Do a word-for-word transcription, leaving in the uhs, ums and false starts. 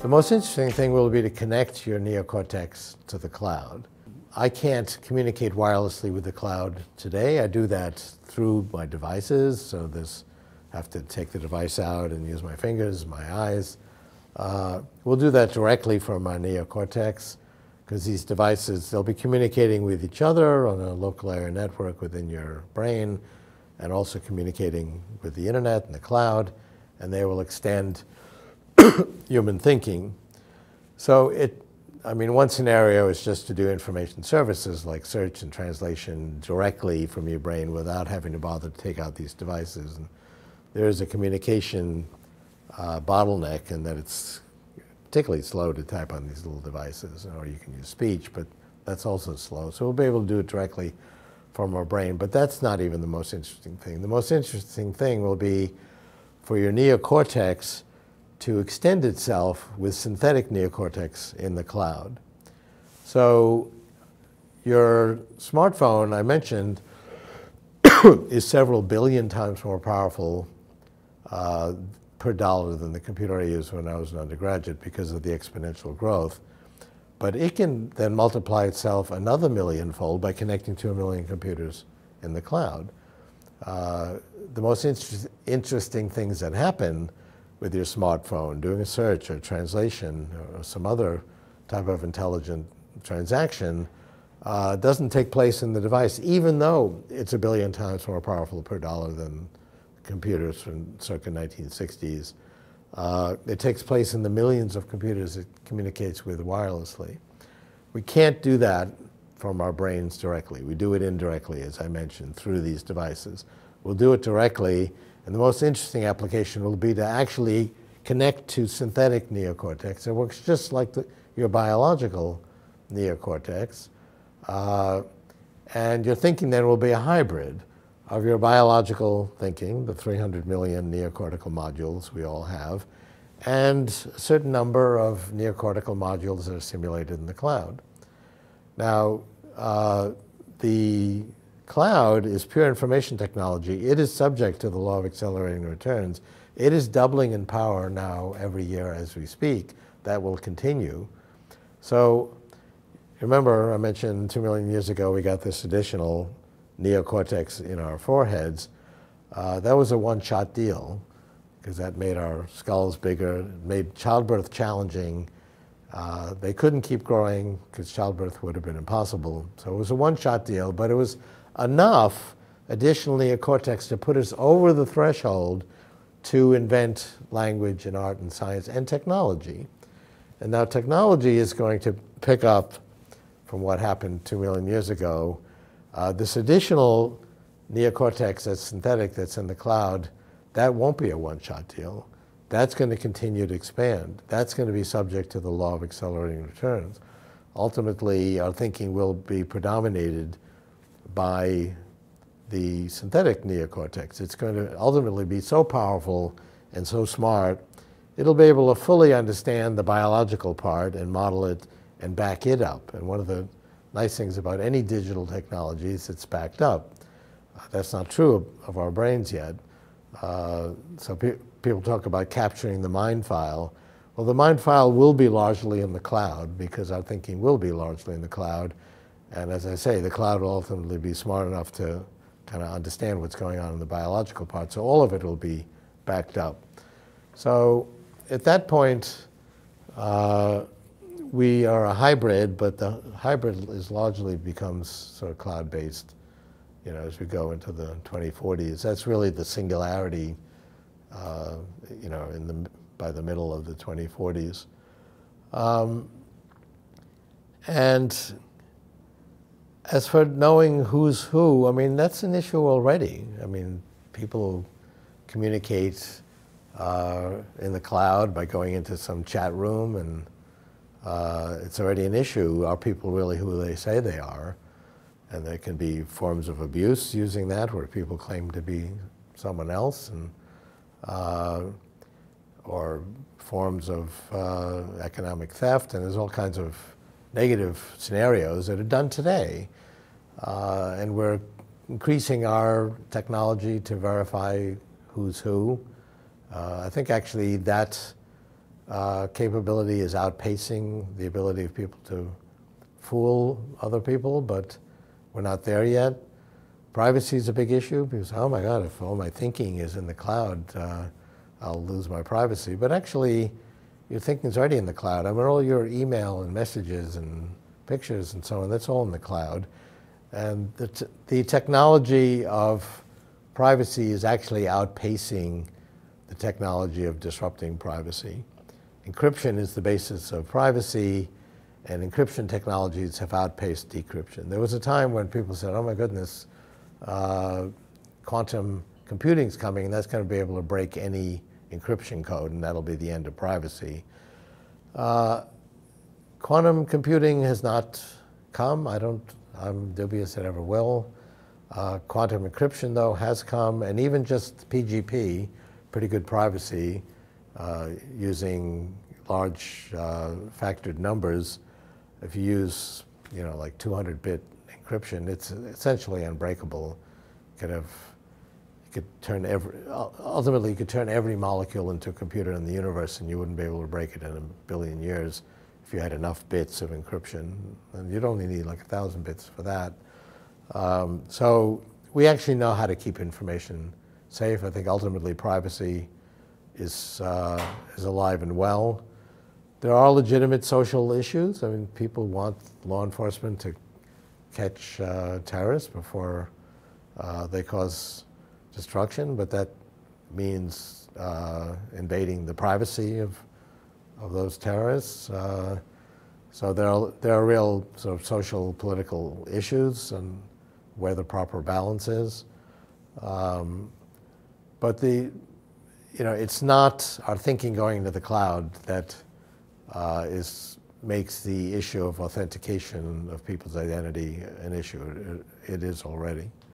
most interesting thing will be to connect your neocortex to the cloud. I can't communicate wirelessly with the cloud today. I do that through my devices, so this I have to take the device out and use my fingers, my eyes. Uh, we'll do that directly from our neocortex, because these devices, they'll be communicating with each other on a local area network within your brain, and also communicating with the internet and the cloud, and they will extend human thinking. So it, I mean, one scenario is just to do information services like search and translation directly from your brain without having to bother to take out these devices. And there is a communication uh, bottleneck in that it's particularly slow to type on these little devices, or you can use speech, but that's also slow. So we'll be able to do it directly from our brain, but that's not even the most interesting thing. The most interesting thing will be for your neocortex to extend itself with synthetic neocortex in the cloud. So your smartphone, I mentioned, is several billion times more powerful uh, per dollar than the computer I used when I was an undergraduate because of the exponential growth. But it can then multiply itself another millionfold by connecting to a million computers in the cloud. Uh, the most inter interesting things that happen with your smartphone, doing a search or translation or some other type of intelligent transaction, uh, doesn't take place in the device, even though it's a billion times more powerful per dollar than computers from circa nineteen sixties. Uh, it takes place in the millions of computers it communicates with wirelessly. We can't do that from our brains directly. We do it indirectly, as I mentioned, through these devices. We'll do it directly, and the most interesting application will be to actually connect to synthetic neocortex. It works just like the, your biological neocortex. Uh, and your thinking then will be a hybrid of your biological thinking, the three hundred million neocortical modules we all have, and a certain number of neocortical modules that are simulated in the cloud. Now, uh, the cloud is pure information technology. It is subject to the law of accelerating returns. It is doubling in power now every year as we speak. That will continue. So remember, I mentioned two million years ago we got this additional neocortex in our foreheads. Uh, that was a one-shot deal because that made our skulls bigger, made childbirth challenging. Uh, they couldn't keep growing because childbirth would have been impossible. So it was a one-shot deal, but it was enough additional neocortex to put us over the threshold to invent language and art and science and technology. And now technology is going to pick up from what happened two million years ago. Uh, this additional neocortex that's synthetic, that's in the cloud, that won't be a one-shot deal. That's going to continue to expand. That's going to be subject to the law of accelerating returns. Ultimately, our thinking will be predominated by the synthetic neocortex. It's going to ultimately be so powerful and so smart, it'll be able to fully understand the biological part and model it and back it up. And one of the nice things about any digital technology is it's backed up. Uh, that's not true of, of our brains yet. Uh, so pe people talk about capturing the mind file. Well, the mind file will be largely in the cloud because our thinking will be largely in the cloud. And as I say, the cloud will ultimately be smart enough to kind of understand what's going on in the biological part. So all of it will be backed up. So at that point, uh, we are a hybrid, but the hybrid is largely becomes sort of cloud-based, you know, as we go into the twenty forties. That's really the singularity, uh, you know, in the by the middle of the twenty forties. Um, and as for knowing who's who, I mean, that's an issue already. I mean, people communicate uh, in the cloud by going into some chat room, and uh, it's already an issue. Are people really who they say they are? And there can be forms of abuse using that, where people claim to be someone else, and uh, or forms of uh, economic theft, and there's all kinds of negative scenarios that are done today. Uh, and we're increasing our technology to verify who's who. Uh, I think actually that uh, capability is outpacing the ability of people to fool other people, but we're not there yet. Privacy is a big issue because, oh my God, if all my thinking is in the cloud, uh, I'll lose my privacy. But actually, your thinking is already in the cloud. I mean, all your email and messages and pictures and so on, that's all in the cloud. And the, t the technology of privacy is actually outpacing the technology of disrupting privacy. Encryption is the basis of privacy, and encryption technologies have outpaced decryption. There was a time when people said, oh my goodness, uh, quantum computing's coming, and that's going to be able to break any encryption code, and that'll be the end of privacy. Uh, quantum computing has not come. I don't, I'm dubious it ever will. Uh, quantum encryption, though, has come, and even just P G P, pretty good privacy, uh, using large uh, factored numbers. If you use, you know, like two hundred bit encryption, it's essentially unbreakable. You could have, you could turn every, ultimately you could turn every molecule into a computer in the universe, and you wouldn't be able to break it in a billion years if you had enough bits of encryption. And you'd only need like a thousand bits for that. Um, so we actually know how to keep information safe. I think ultimately privacy is, uh, is alive and well. There are legitimate social issues. I mean, people want law enforcement to catch uh, terrorists before uh, they cause destruction, but that means uh, invading the privacy of, of those terrorists. Uh, so there are, there are real sort of social, political issues and where the proper balance is. Um, but the, you know, it's not our thinking going to the cloud that uh, is, makes the issue of authentication of people's identity an issue. It, it is already.